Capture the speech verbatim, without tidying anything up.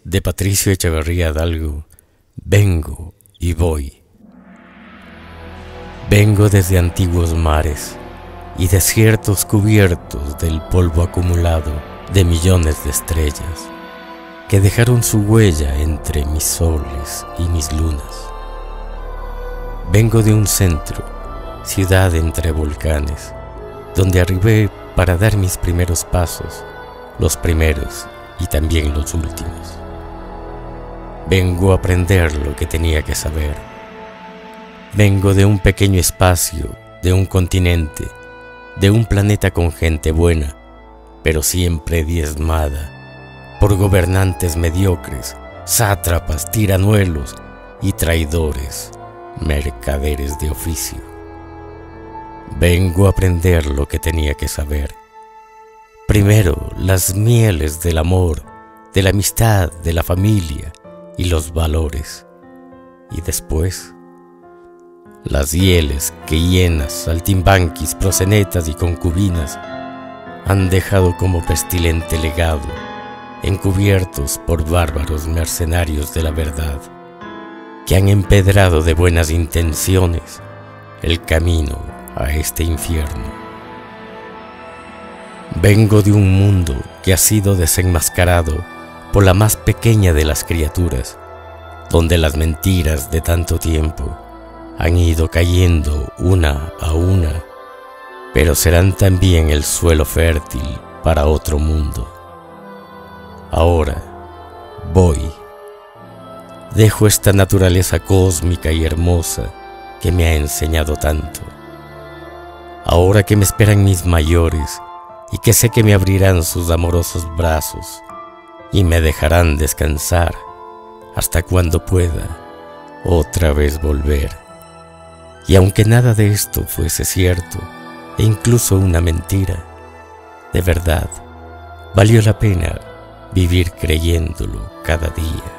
De Patricio Echeverría Hidalgo, vengo y voy. Vengo desde antiguos mares y desiertos cubiertos del polvo acumulado de millones de estrellas que dejaron su huella entre mis soles y mis lunas. Vengo de un centro, ciudad entre volcanes, donde arribé para dar mis primeros pasos, los primeros y también los últimos. Vengo a aprender lo que tenía que saber. Vengo de un pequeño espacio, de un continente, de un planeta con gente buena, pero siempre diezmada por gobernantes mediocres, sátrapas, tiranuelos y traidores, mercaderes de oficio. Vengo a aprender lo que tenía que saber. Primero, las mieles del amor, de la amistad, de la familia y los valores. Y después, las hieles que hienas, saltimbanquis, prosenetas y concubinas han dejado como pestilente legado, encubiertos por bárbaros mercenarios de la verdad, que han empedrado de buenas intenciones el camino a este infierno. Vengo de un mundo que ha sido desenmascarado por la más pequeña de las criaturas, donde las mentiras de tanto tiempo han ido cayendo una a una, pero serán también el suelo fértil para otro mundo. Ahora voy. Dejo esta naturaleza cósmica y hermosa que me ha enseñado tanto. Ahora que me esperan mis mayores y que sé que me abrirán sus amorosos brazos y me dejarán descansar hasta cuando pueda otra vez volver. Y aunque nada de esto fuese cierto e incluso una mentira, de verdad valió la pena vivir creyéndolo cada día.